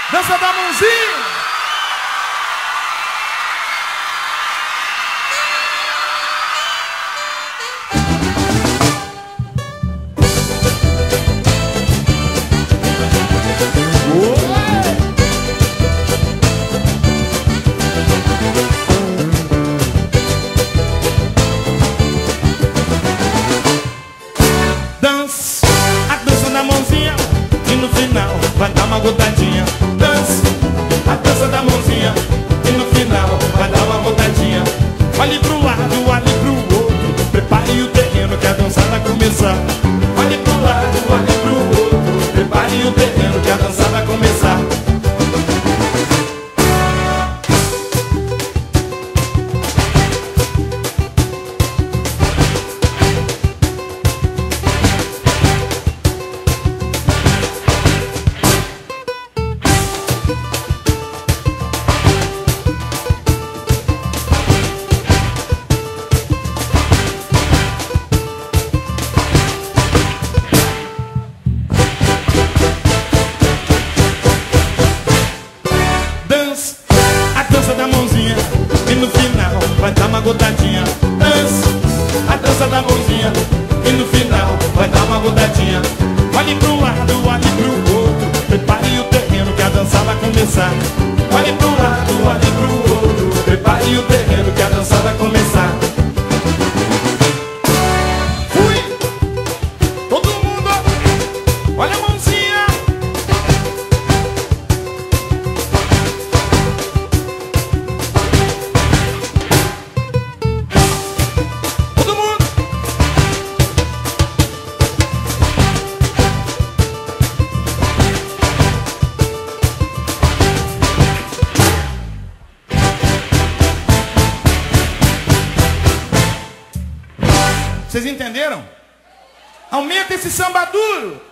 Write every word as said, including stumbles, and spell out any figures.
Dança da mãozinha. Dança, a dança da mãozinha, e no final vai dar uma gotadinha. Dança, a dança da mãozinha, e no final vai dar uma gotadinha. Olhe pro lado, olhe pro outro, prepare o terreno que a dança vai começar. Olhe pro lado, olhe pro outro, prepare o terreno que a dança vai começar. Vai dar uma gotadinha. Dança, a dança da mãozinha, e no final vai dar uma gotadinha. Olhe pro lado, olhe pro outro, prepare o terreno que a dança vai começar. Olhe pro lado, olhe pro outro, prepare o terreno que a dança vai começar. Fui! Todo mundo, olha a mãozinha. Vocês entenderam? Aumenta esse samba duro.